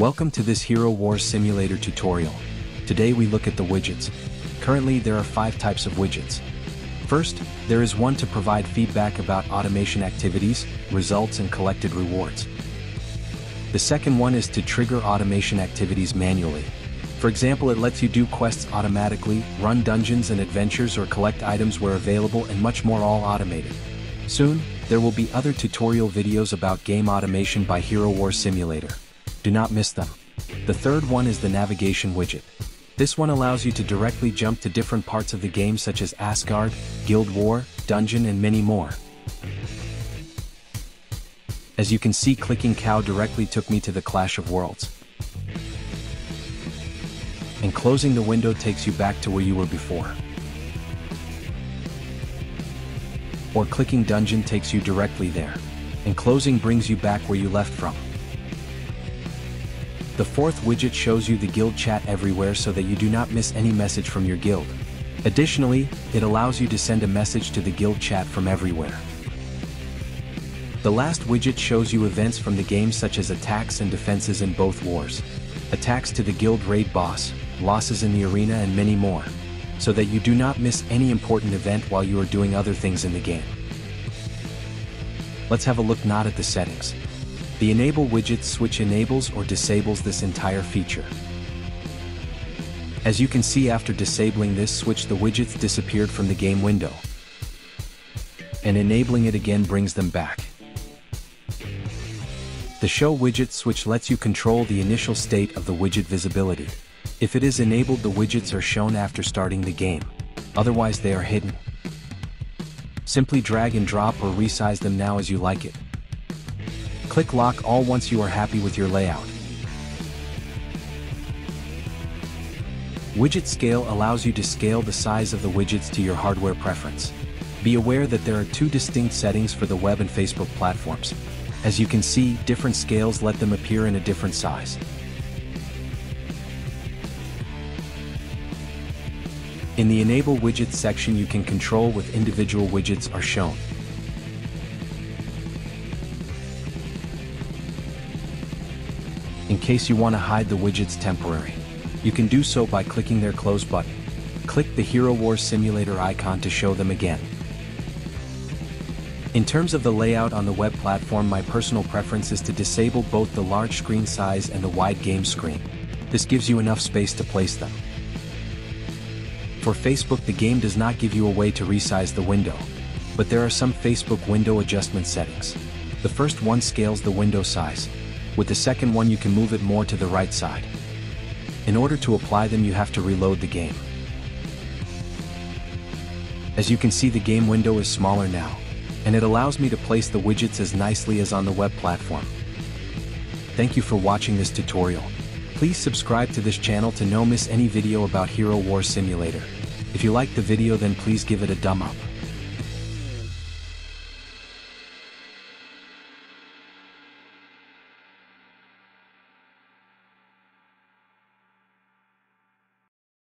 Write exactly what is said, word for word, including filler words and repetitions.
Welcome to this Herowars Simulator tutorial. Today we look at the widgets. Currently there are five types of widgets. First, there is one to provide feedback about automation activities, results and collected rewards. The second one is to trigger automation activities manually. For example, it lets you do quests automatically, run dungeons and adventures or collect items where available and much more, all automated. Soon, there will be other tutorial videos about game automation by Herowars Simulator. Do not miss them. The third one is the navigation widget. This one allows you to directly jump to different parts of the game such as Asgard, Guild War, Dungeon and many more. As you can see, clicking cow directly took me to the Clash of Worlds. And closing the window takes you back to where you were before. Or clicking dungeon takes you directly there. And closing brings you back where you left from. The fourth widget shows you the guild chat everywhere so that you do not miss any message from your guild. Additionally, it allows you to send a message to the guild chat from everywhere. The last widget shows you events from the game such as attacks and defenses in both wars, attacks to the guild raid boss, losses in the arena and many more, so that you do not miss any important event while you are doing other things in the game. Let's have a look not at the settings. The Enable widget switch enables or disables this entire feature. As you can see, after disabling this switch, the widgets disappeared from the game window. And enabling it again brings them back. The Show widget switch lets you control the initial state of the widget visibility. If it is enabled, the widgets are shown after starting the game. Otherwise they are hidden. Simply drag and drop or resize them now as you like it. Click Lock All once you are happy with your layout. Widget Scale allows you to scale the size of the widgets to your hardware preference. Be aware that there are two distinct settings for the web and Facebook platforms. As you can see, different scales let them appear in a different size. In the Enable Widgets section, you can control with individual widgets are shown. In case you want to hide the widgets temporary, you can do so by clicking their close button. Click the Herowars Simulator icon to show them again. In terms of the layout on the web platform, my personal preference is to disable both the large screen size and the wide game screen. This gives you enough space to place them. For Facebook, the game does not give you a way to resize the window, but there are some Facebook window adjustment settings. The first one scales the window size. With the second one, you can move it more to the right side. In order to apply them, you have to reload the game. As you can see, the game window is smaller now, and it allows me to place the widgets as nicely as on the web platform. Thank you for watching this tutorial. Please subscribe to this channel to no miss any video about Herowars Simulator. If you liked the video, then please give it a thumb up.